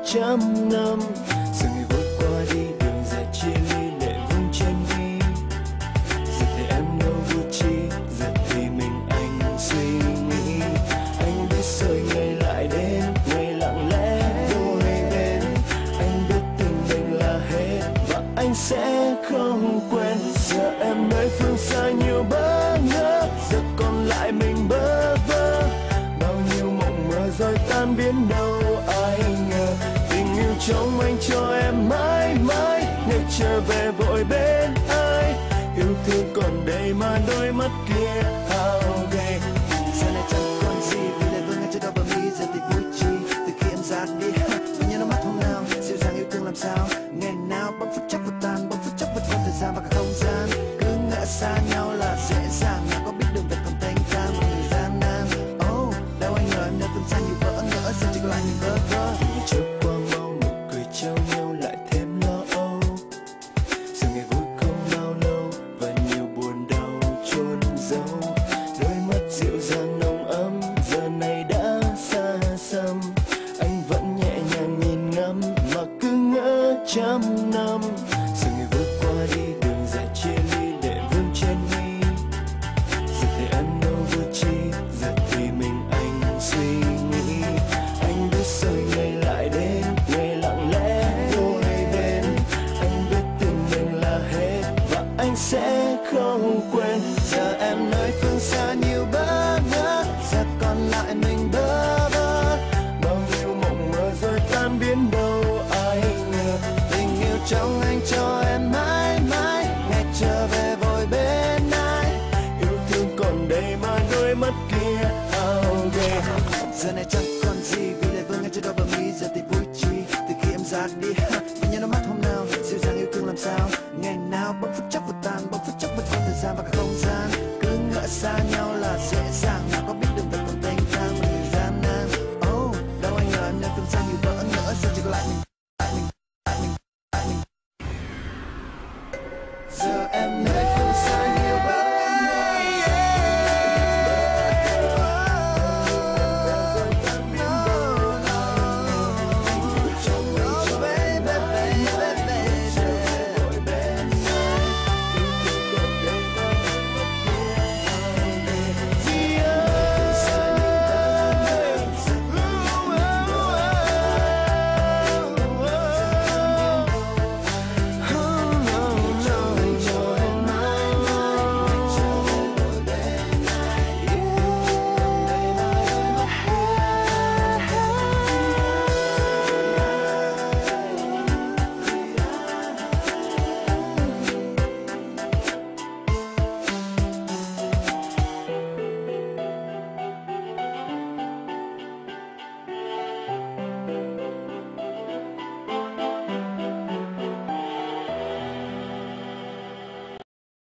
trăm năm. Giờ ngày vội qua đi, đường dài chia ly lệ vương trên mi. Giờ thì em đâu vui chi, giờ thì mình anh suy nghĩ. Anh biết rồi ngày lại đến, ngày lặng lẽ đôi bên. Anh biết tình mình là hết và anh sẽ không quên. Giờ em nơi phương xa nhiều bỡ ngỡ, giờ còn lại mình bơ vơ. Bao nhiêu mộng mơ rồi tan biến đâu ai ngờ. Tình yêu trong anh cho em mãi mãi, ngày trở về vội bên ai. Yêu thương còn đây mà đôi mắt kia hao gầy. Giờ này chẳng còn gì vì lời vương ngay cho đau bờ mi. Giờ thì vui chi từ khi em ra đi. Mình nhớ nó mắt hôm nào dịu dàng yêu thương làm sao. Ngày nào bỗng phút chốc vượt tan, bỗng phút chốc vượt qua thời gian và cả không gian. Cứ ngỡ xa nhau là dễ dàng, nào có biết đường về còn thanh thang và người gian nan. Oh, đâu anh ngờ em đã từng xa nhiều bỡ ngỡ, giờ chỉ còn lại mình bơ vơ. Ngày trôi qua mau, nụ cười trao nhau lại thêm lo âu. Giờ ngày vui không bao lâu và nhiều buồn đau chôn giấu. Đôi mắt dịu dàng nồng ấm giờ này đã xa xăm. Anh vẫn nhẹ nhàng nhìn ngắm mà cứ ngỡ trăm năm. Giờ ngày vui qua đi, đường dài chia ly lệ vương trên mi. Giờ thì em đâu vui chi, giờ thì mình anh suy nghĩ. Anh biết rồi ngày lại đến, ngày lặng lẽ đôi bên. Anh biết tình mình là hết và anh sẽ không quên. Giờ em nơi phương xa nhiều bỡ ngỡ, giờ còn lại mình bơ vơ. Bao nhiêu mộng mơ rồi tan biến đâu ai ngờ. Tình yêu trong anh cho em mãi mãi, ngày trở về vội bên ai. Yêu thương còn đây mà đôi mắt kia hao gầy. Giờ này